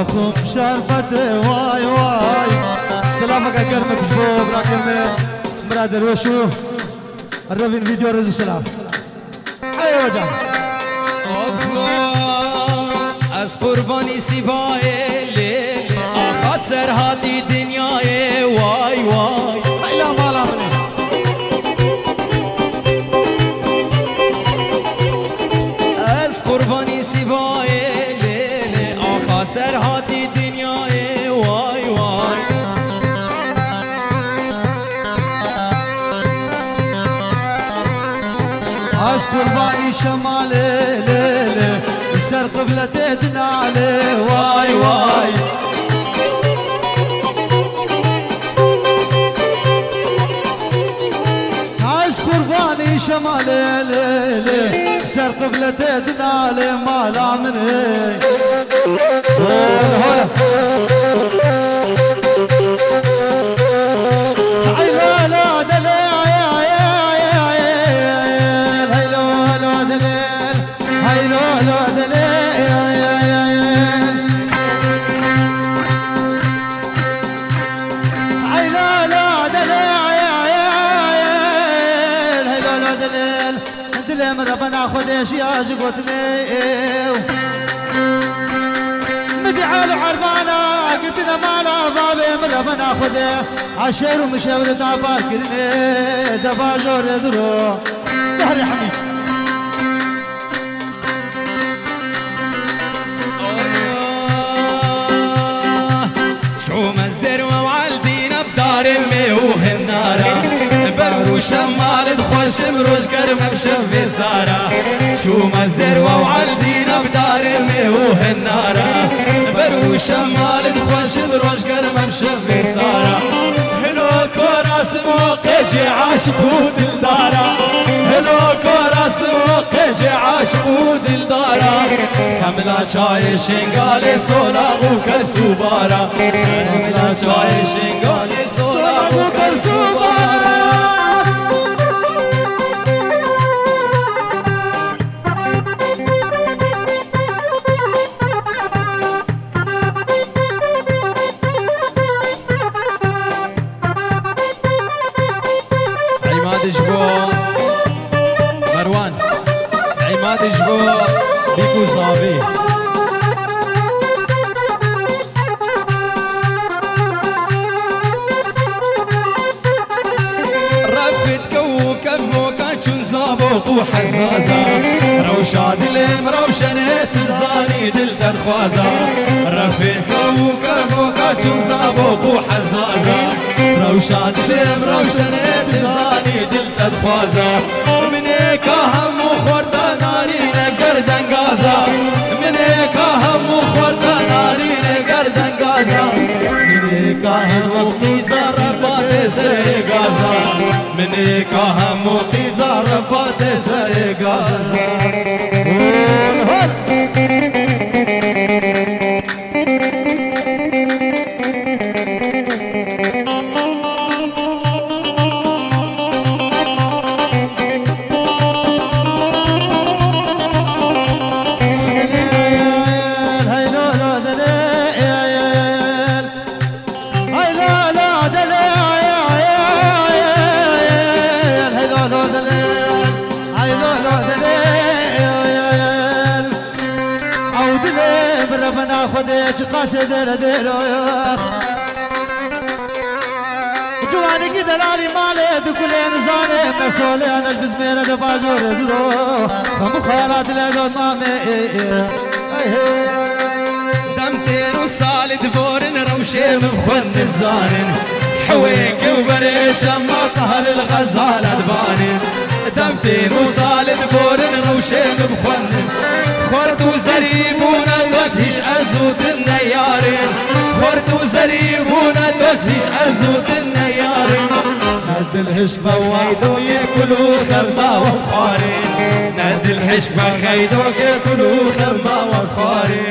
اخو شرفته واي واي سلامك اكرمك شباب راكم مراد وشو الرفين فيديو رزق سلام ايوه جان از قربانی سیبای لیل آخات سرهاتی دنیای وای وای ایلا مالا منی از قربانی سیبای لیل آخات سرهاتی دنیای وای وای از قربانی شمال لیل سر قبلة دنالي واي واي عاش قرباني شمال ليلي سر قبلة دنالي مالا من هولا ربنا خديش يا جقوتني مدعى العربانة قلتنا مالا بابي من ربنا خدي عشير ومشاور تعبار كرني دفا جور يدرو ظهري حميد شوم الزروة وعالدينا بدار امي وهالنارة برو شمال تخوش مروج كرمة مشفي سارة شوم الزروة وعالدينا بدار امي وهالنارة برو شمال تخوش مروج كرمة مشفي سارة هلو كوراس موقجي عاشقود الدارة هلو كوراس موقجي عاشقود الدارة كملا چای شنگال سولاغ و کرسوبارا كملا چای شنگال سولاغ و کرسوبارا عماد جبو مروان عماد جبو بيكو صافي رفت كوكب وكاتشون زابوط وحزازة روشاد الام روشنت الزاني دل درخوازة رفت كوكب وكاتشون زابوط وحزازة روشاد الام روشنت الزاني دل درخوازة من هيك هم وخورتا ناري گردن گازا من ایکا هم مخورتا نارین گردن گازا من ایکا هم مقیزا رفات سر گازا من ایکا هم مقیزا رفات سر گازا خديش قاصد رديرو جواني كي دلالي مالي دكولين زاني مسولي انا البزميرة دفاجور درو ومخالات لازود مامي دمتين وصالد بورن روشي من خون الزانن حويك وبريش اما قهر الغزال ادبانن دمتين وصالد بورن روشي من خون خورت وزريبونا دوستيش ازود النيارين خورت وزريبونا دوستيش ازود النيارين ند الحشبة وعدو ياكلوا خربا وخارين ند الحشبة خيدو ياكلوا خربا وخارين